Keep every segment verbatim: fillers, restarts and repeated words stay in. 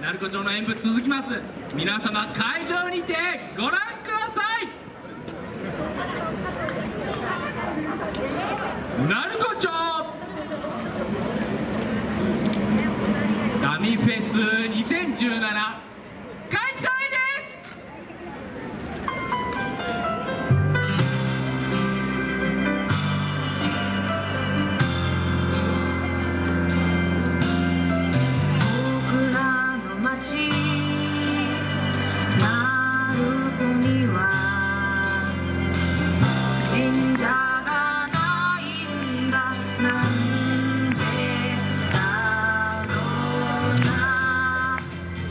鳴子町の演舞続きます。皆様会場にてご覧ください。鳴子町神フェスにせんじゅうなな開催です。 僕らの町鳴子には神社がないんだ。なんでだろうな。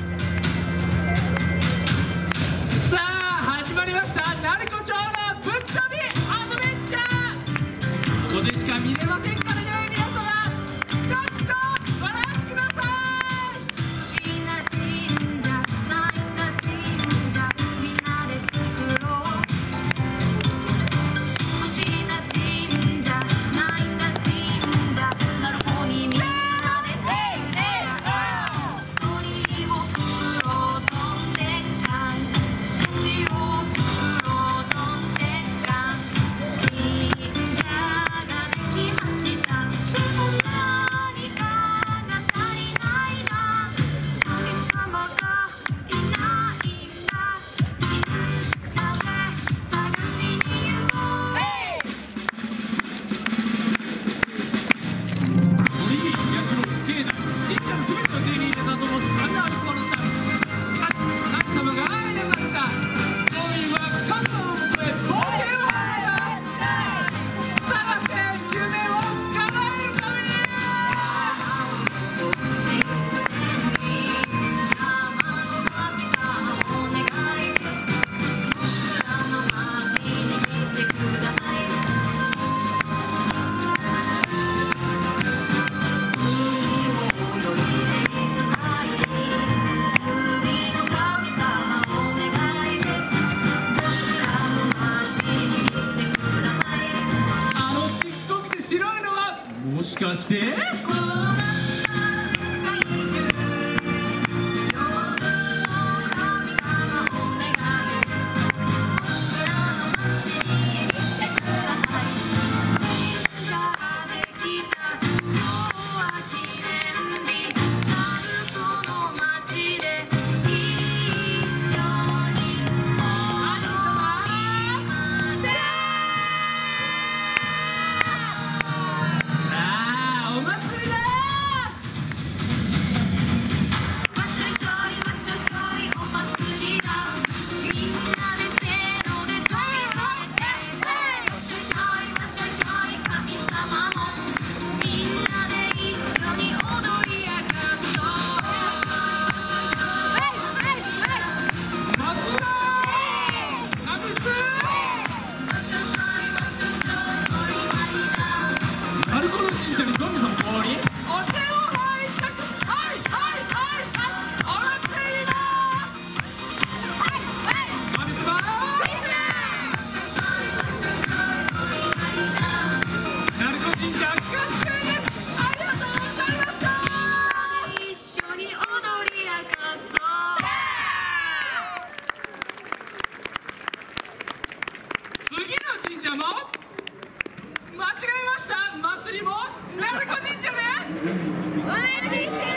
さあ始まりました、鳴子町のぶっ飛びアドベンチャー。ここでしか見れませんからね、皆様どうぞご覧ください。 星名神社ないんだ神社みんなで作ろう。星名神社ないんだ神社鳴子にみんなで作ろう。鳥を作ろうとんでんかん星を作ろうとんでんかん神社ができました。でも何かが足りないな。神様がいないんだ。みんなで探しに行こう。 鳥居、社、境内、神社のすべてを手に入れたと思って神の歩こうの旅。しかし神様が会えなかった。町民は神様のもとへ冒険を始めた。探せ夢を叶えるために。 山の神様お願いです。僕らの町に来てください。海を泳いで愛に海の神様お願いです。僕らの町に来てください。 あのちっこくて白いのはもしかしてこうなった世界中夜の神様お願いです。僕らの町に来てください。神社できた今日は記念日。鳴子の町で一緒に踊りましょう。 さあお祭りだ。 わっしょいしょいわっしょいしょいお祭りだ。みんなでせーので飛び跳ねて。わっしょいしょいわっしょいしょい神様もみんなで一緒に踊り明かそう。 マグロカブスわっしょいしょいわっしょいしょいお祝いだ。 鳴子の神社に神様降臨。お手を拝借。はいはいはいはいお祭りだ。神様鳴子神社完成です。ありがとうございました。 一緒に踊り明かそう。 次の神社も間違えました。祭りも鳴子神社でお願いしてる。